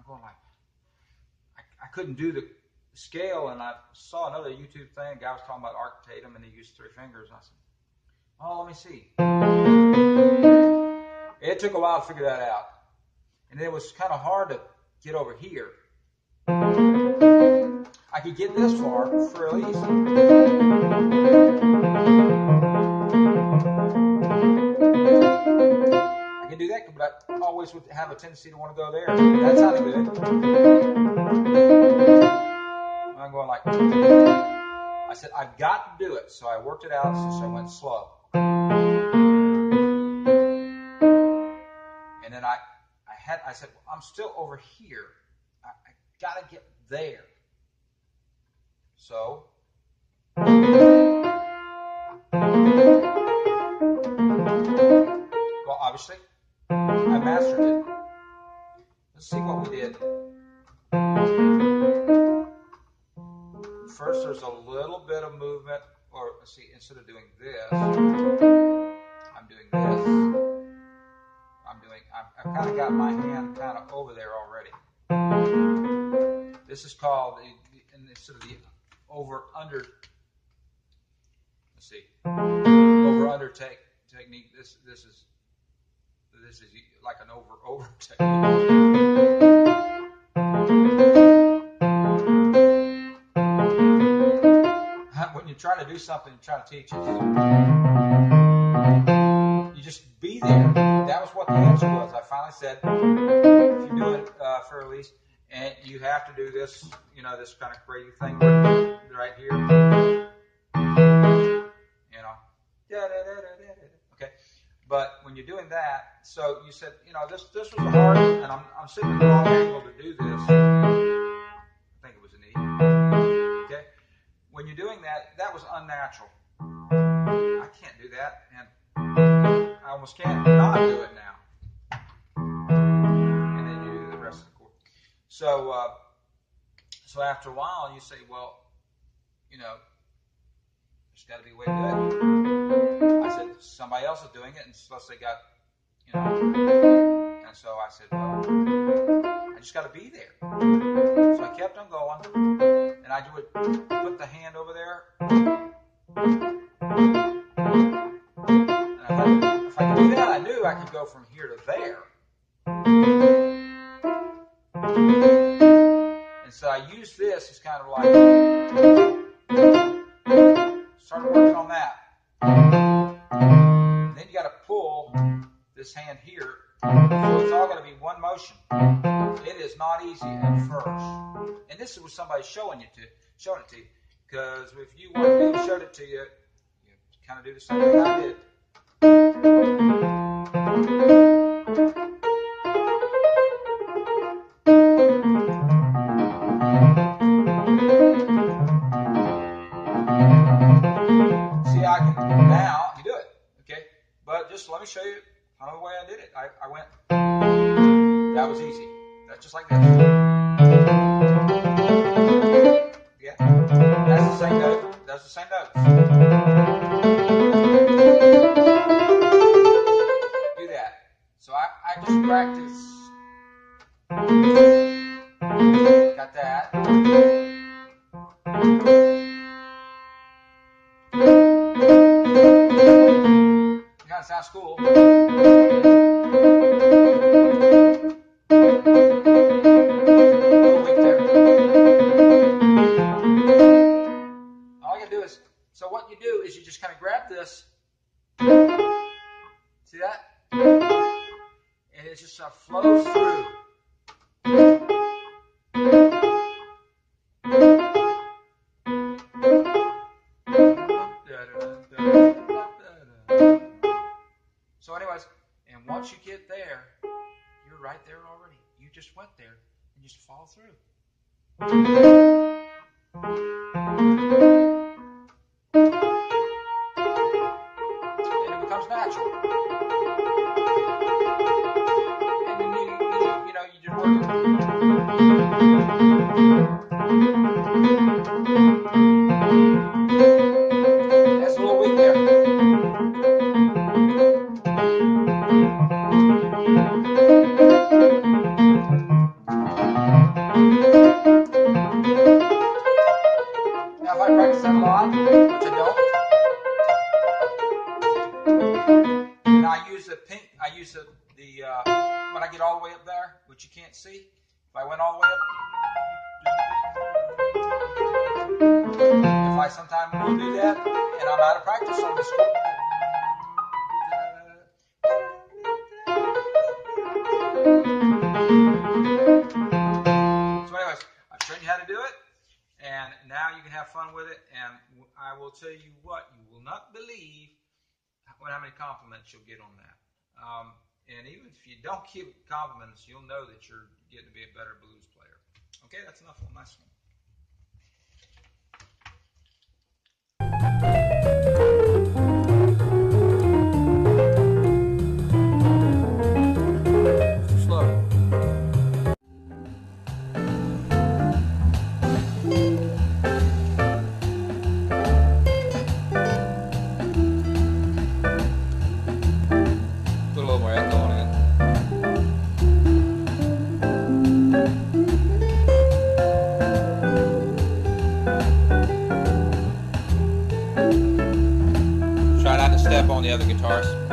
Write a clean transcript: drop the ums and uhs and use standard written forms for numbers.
going like, I couldn't do the scale, and I saw another YouTube thing. A guy was talking about Art Tatum, and he used 3 fingers. And I said, oh, let me see. It took a while to figure that out. And it was kind of hard to get over here. I could get this far fairly easy. I can do that, but I always would have a tendency to want to go there. That sounded good. I'm going like, I said, I've got to do it. So I worked it out, so I went slow. And then I said, well, I'm still over here. I got to get there. So, well, obviously, I mastered it. Let's see what we did. First, there's a little bit of movement, or let's see, instead of doing this, I'm doing this. I've kind of got my hand kind of over there already. This is called, instead of the over-under, let's see, over-under technique. This is like an over technique. When you try to do something, you try to teach it, you just be there. That was what the answer was. I finally said, if you're doing fairly, and you have to do this, this kind of crazy thing right here, okay. But when you're doing that, so you said, this was hard, and I'm sitting at the wrong angle to do this. I think it was an E. Okay. When you're doing that, that was unnatural. I can't do that, and I almost can't not do it now. And then you do the rest of the chord. So after a while, you say, well, there's got to be a way to do it. I said, somebody else is doing it, and plus they got, and so I said, well, I just got to be there. So I kept on going, and I would put the hand over there. And if I could do that, I knew I could go from here to there. And so I used this as kind of like, started working on that. And then you got to pull this hand here. So it's all going to be one motion. It is not easy at first. And this was somebody showing it to you. Because if you weren't me showed it to you, you kind of do the same thing I did. Now you do it, okay? But just let me show you another way I did it. I went, that was easy. That's just like this. Yeah, that's the same note. That's the same notes. Do that. So I just practice. Got that. Sounds cool. All you gotta do is, so what you do is you just kind of grab this. See that? And it just flows through. So anyways, and once you get there, you're right there already. You just went there and you just follow through. And it becomes natural. And then you just work it. That's a little weak there. get all the way up there, which you can't see, if I went all the way up, if I sometime will do that, and I'm out of practice on this score. So anyways, I've shown you how to do it, and now you can have fun with it, and I will tell you what, you will not believe how many compliments you'll get on that. And even if you don't give compliments, you'll know that you're getting to be a better blues player. Okay, that's enough on this one. Try not to step on the other guitars.